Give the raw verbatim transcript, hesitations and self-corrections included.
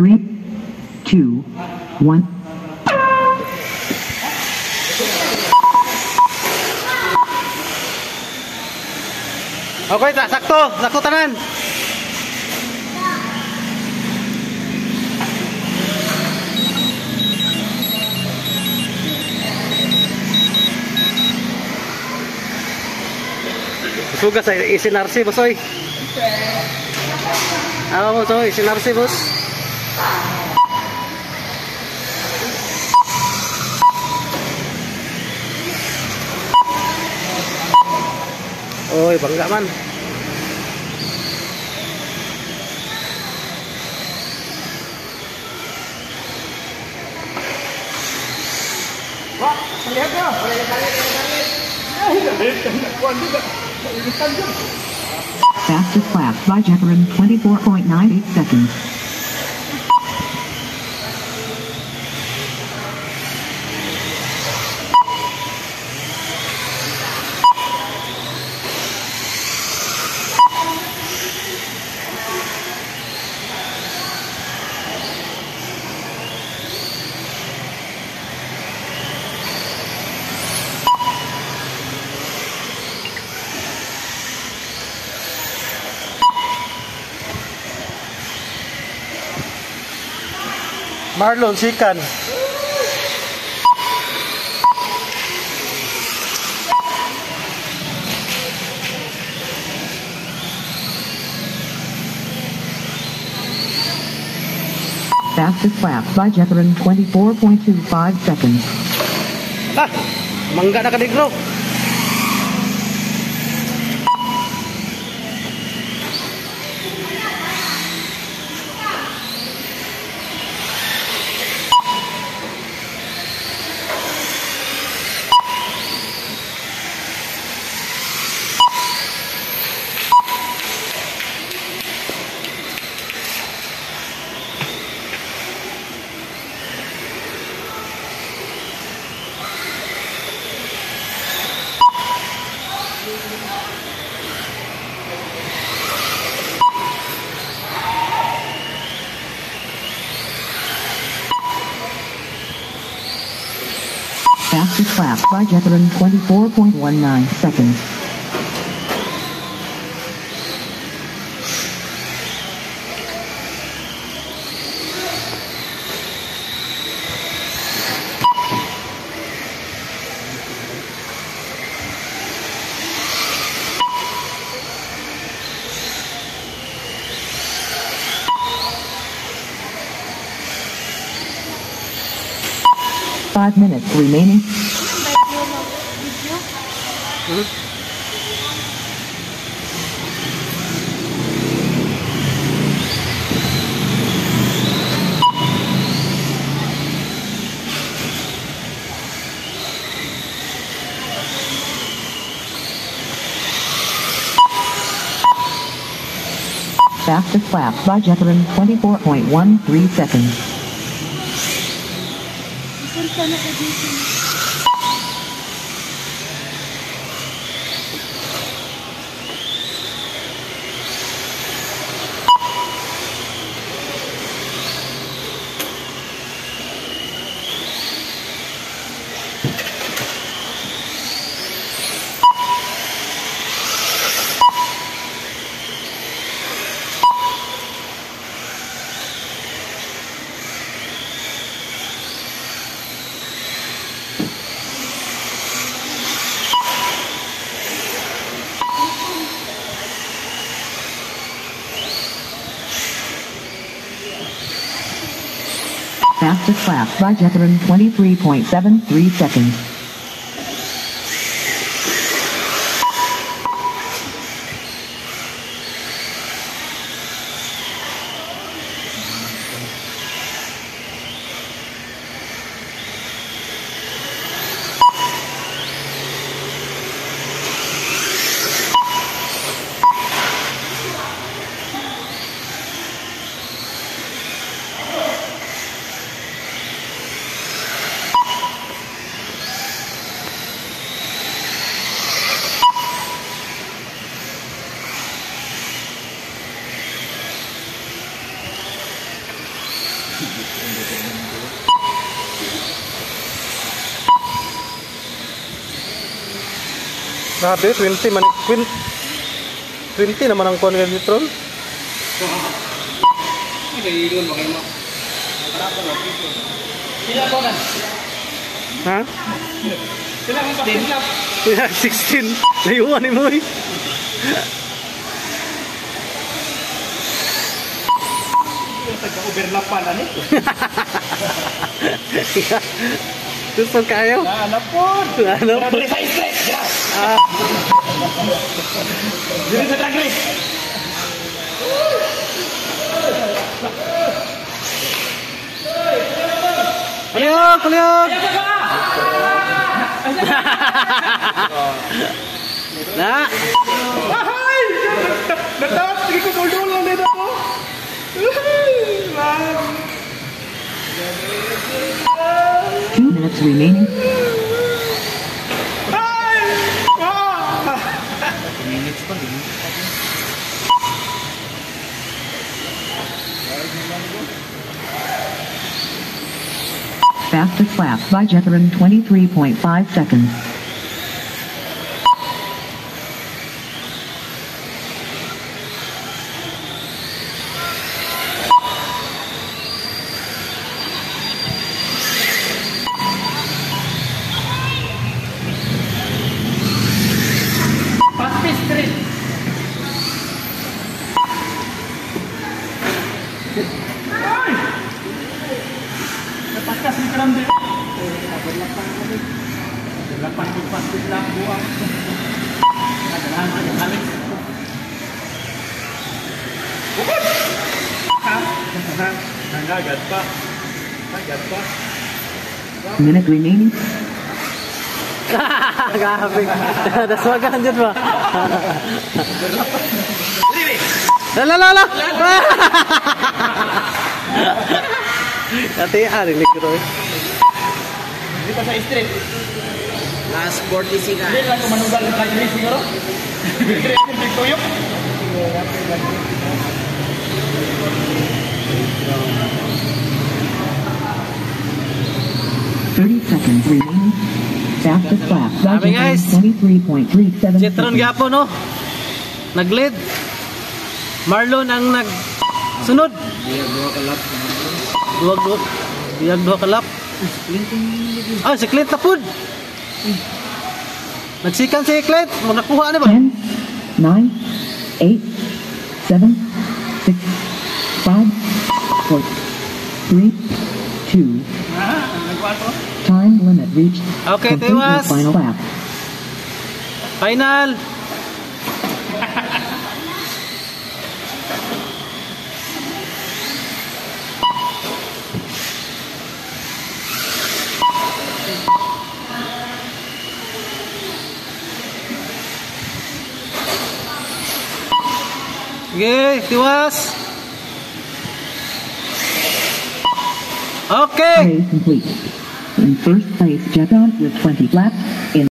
Three, two, one. Okay, tak sakto, sakto tanan. Sugas ay isin R C boss oy. Ah, boss oy, isin R C boss. Oy, bangga man. Wah, lihat ya. Fastest lap by Jefferin, twenty-four point nine eight seconds. Marlon Sikan. Fastest lap by Jefferin, twenty-four point two five seconds. Ah, mangga na kadigro. Fastest lap by Jefferin, twenty-four point one nine seconds. Five minutes remaining. Hmm? Fastest lap by Jefferin, twenty-four point one three seconds. Fastest lap by Jefferin, twenty-three point seven three seconds. Grabe, twenty man. twenty naman ang kuwan nga litron. Naiiwan ba kayo mo? Sila po na. Ha? Sila ang kapilap. Sila sixteen. Layuan ni mo eh. Taga-overlapan ani. Gusto kayo? Ano po? Ano po? Sa stress. Ah. Dili sa tagli. Kuliog, kuliog. Na. Ay! Natawas sige ko bulol lang dito po. Two minutes remaining. Ay! Ah! Fastest lap by Jetharan, twenty-three point five seconds. Fastest street. Ay! Napakas ni karam din. Lapan ko fastest lap buang. Nagalahan ka ng halit. Bukod! Ha? Nangagad pa. Nangagad pa. Minute remaining. Grabe. Daswagan dyan ba? Lala, lala! Dati arinig ko rin. Dito sa street. Last forty-six ka. Hindi lang ko manugal ng kajri siguro. Hindi ako bigtuyok. thirty seconds remaining. Fastest lap by Sabi, guys. Jetharan, twenty-three point three seven Jetron seconds. gapo, no? Nag-lead. Marlon ang nag-sunod. Biyag dua ka lap. Duwag, duwag. Biyag duha ka lap. Ah, si Clint na po. Nagsikan si Clint. Mag nakuha na ba? ten, nine, eight, seven, six, five, four, three, two. Ah, nagwato. Time limit reached. Okay, Complete your Tewas. final lap. Final. Okay, Tiwas. Okay. Race complete. In first place, Jetharan with twenty laps. In